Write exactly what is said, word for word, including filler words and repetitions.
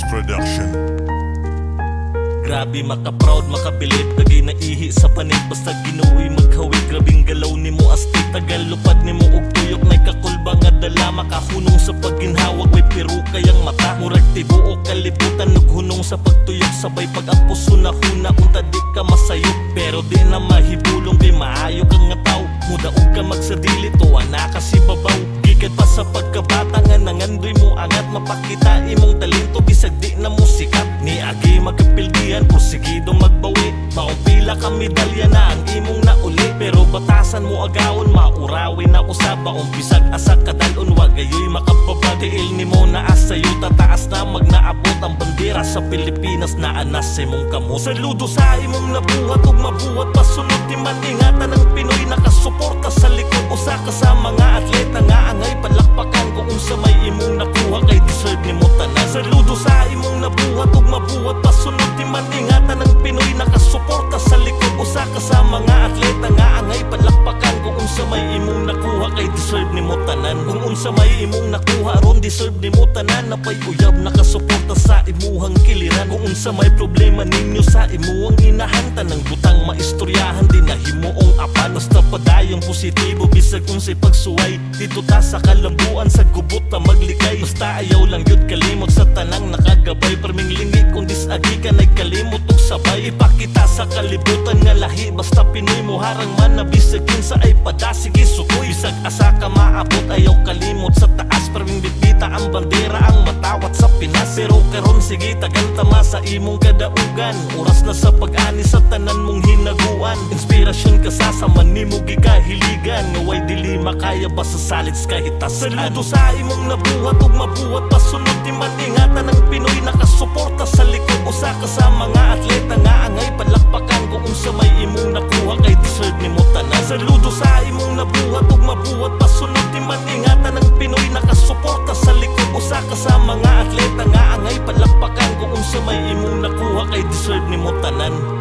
Production. Grabe maka-proud, makabilit, lagi naihi sa panit. Basta ginuoy maghawig, grabing galaw ni mo astig. Tagal lupad ni mo og tuyok, nay kakulba nga dala. Makahunong sa pagginhawag, may piru kayang mata. Murag tibuok kalibutan, nughunong sa pagtuyok. Sabay pag-apuso na huna, unta di ka masayok. Pero di na mahibulong, kay maayo kang nga tao. Mudaog ka magsadili, tuwa na kasi babaw. Gigad pa sa pagkabata nga nangandoy mo angat. Mapakita imong talento, bisag di na mo sikat. Ni agi magkapildihan, porsigido magbawi. Maumpila ka medalya na ang imong nauli. Pero batasan mo agawon, maurawi na usaba. Umpisag asa kadalon, wagayoy makapabatiil ni mo na asayo. Tataas na magnaabot ang bandera sa Pilipinas na anas sa imong kamo. Saludo sa imong nabuhat ug mabuhat pasunod di man ingatan ng Pinoy. Nakasuporta sa likod usa ka sa mga atleta nga angay palakpakan. Kung unsa may imong nakuha kay deserve ni mo tanan. Saludo sa imong nabuhat ug mabuhat pasunod di man ingatan ng Pinoy. Nakasuporta sa likod usa ka sa mga atleta nga angay palakpakan. Kung unsa may imong nakuha kay deserve ni mo tanan. Kung unsa may imong nakuha ron deserve ni mo tanan. Napay uyab nakasuporta sa imuhang kiliran. Kung unsa may problema ninyo sa imuhang inahantan. Ng butang maistoryahan din na himuong apan. Basta padayong positibo bisag kung say pagsuway. Dito ta sa kalambuan sa gubot na maglikay. Basta ayaw lang yun kalimot sa tanang nakagabay. Perming lingi kung disagi ka na'y kalimot ug sabay. Ipakita sa kalibutan nga lahi basta Pinoy mo harang man na bisag kinsa ay pada sige sukoy. Bisag asa ka maabot ayaw kalimot sa taas. Perming bitbita ang bandera ang matawat sa Pinas. Pero karon sige tagantama sa imong kadaugan. Oras na sa pag-ani sa tanan mong hinaguan. Inspirasyon ka sa saman nimo gikahiligan. Ngaway dili makaya ba sa salits kahit tasalan. Saludo sa imong nabuhat ug mabuhat pasunod di man ingatan ng Pinoy. Nakasuporta sa likod usa ka sa mga atleta nga angay palakpakan. Kung unsa may imong nakuha kay deserve ni mo tanan. Saludo sa imong nabuhat ug mabuhat pasunod di man ingatan ng Pinoy. Nakasuporta sa likod usa ka sa mga atleta nga angay palakpakan. Kung unsa may imong nakuha kay deserve ni mo tanan.